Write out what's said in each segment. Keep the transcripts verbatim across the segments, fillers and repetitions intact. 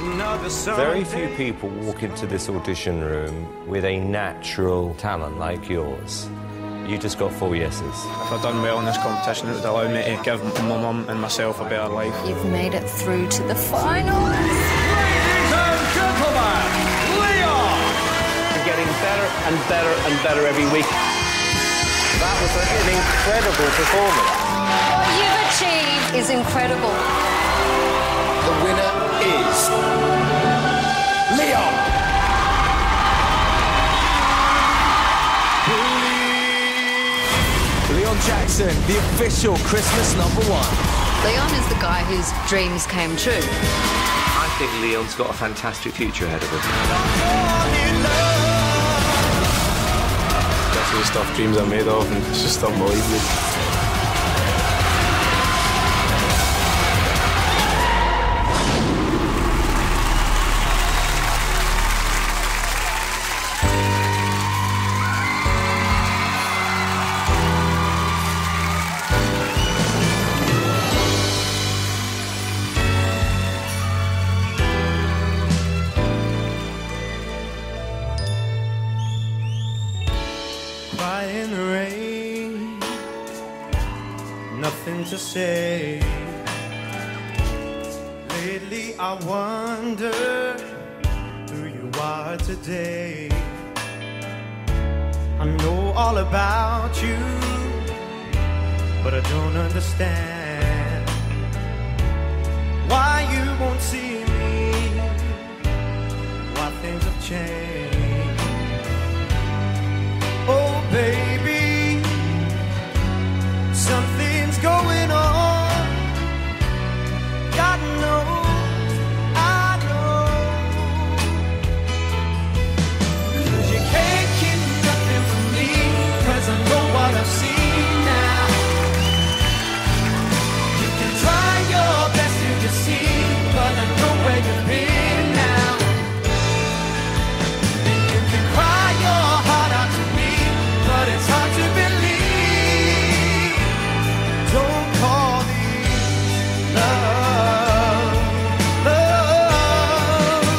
Very few people walk into this audition room with a natural talent like yours. You just got four yeses. If I'd done well in this competition, it would allow me to give my mum and myself a better life. You've made it through to the final. Ladies and gentlemen, Leon! You're getting better and better and better every week. That was an incredible performance. What you've achieved is incredible. The winner is Leon. Leon Jackson, the official Christmas number one. Leon is the guy whose dreams came true. I think Leon's got a fantastic future ahead of him. Definitely stuff dreams are made of, and it's just unbelievable. Cry in the rain, nothing to say. Lately I wonder who you are today. I know all about you, but I don't understand why you won't see me, why things have changed. Oh, baby, something's going on. God knows, I know. 'Cause you can't keep nothing from me, 'cause I know what I've seen now. You can try your best to deceive, but I know where you've been now. And you can cry your heart out to me, but it's hard to believe. Don't call these love, love.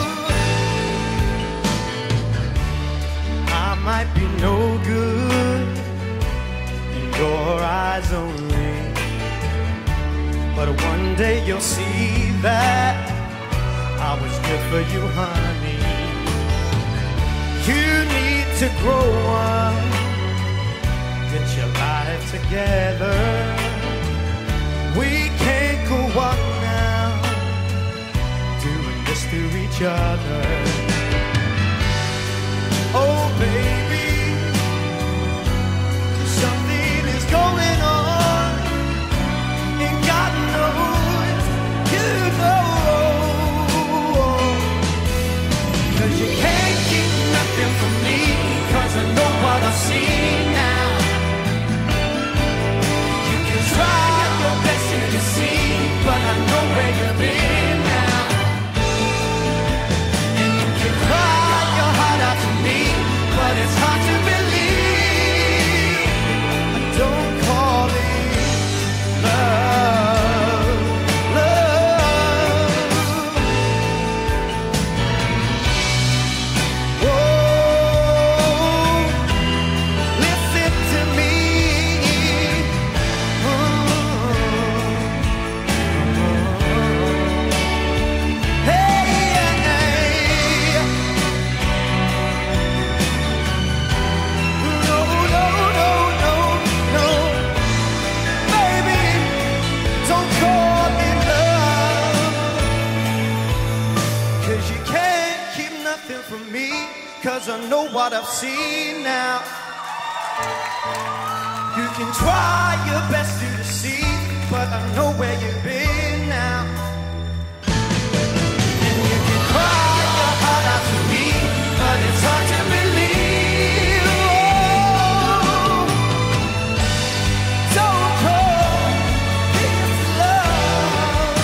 I might be no good in your eyes only, but one day you'll see that I was good for you, honey. You need to grow up, get your life together. We can't go on now, doing this to each other. Oh, baby, something is going on, and God knows, you know. 'Cause you can't keep nothing from me, 'cause I know what I've seen now. You can try your best to deceive, but I know where you've been now. And you can cry your heart out to me, but it's hard to believe. I don't call it love, love. Whoa, listen to me. Hey, hey. No, no, no, no, no. Baby, don't call it love. 'Cause you can't keep nothing from me, 'cause I know what I've seen now. You can try your best to deceive, but I know where you've been now. And you can cry your heart out to me, but it's hard to believe. Oh, don't call this love.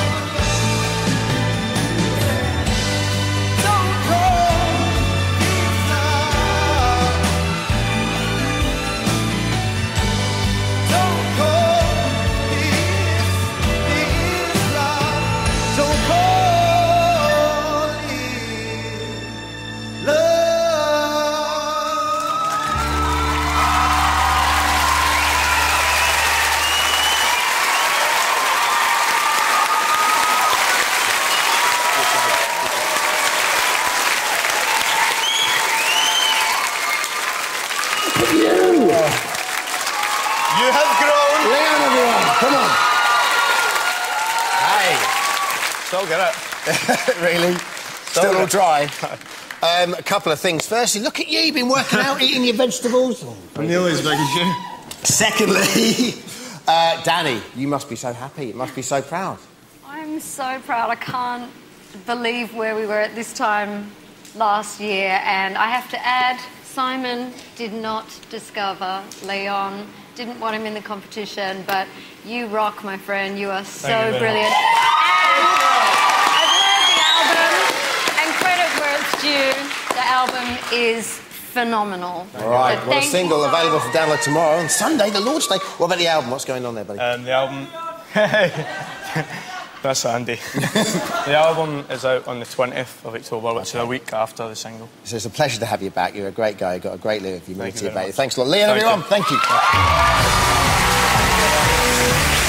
Don't call this love. Don't call this, this I'll get it. Really? Still all dry? Um, a couple of things. Firstly, look at you, you've been working out, eating your vegetables. Oh, I'm nearly as big as you. Secondly, uh, Danny, you must be so happy. You must be so proud. I'm so proud. I can't believe where we were at this time last year. And I have to add, Simon did not discover Leon, didn't want him in the competition, but you rock, my friend. You are so you brilliant. much. And I've heard the album, and credit where it's due, the album is phenomenal. All right, So well, a thank single you. available for download tomorrow and Sunday, the launch day. What about the album? What's going on there, buddy? Um, the album... That's Andy. The album is out on the twentieth of October, which is a week after the single. So it's a pleasure to have you back. You're a great guy. You've got a great lyric. You Thank to you about very you. much. Thanks a lot. Leon, Thank everyone, you. thank you.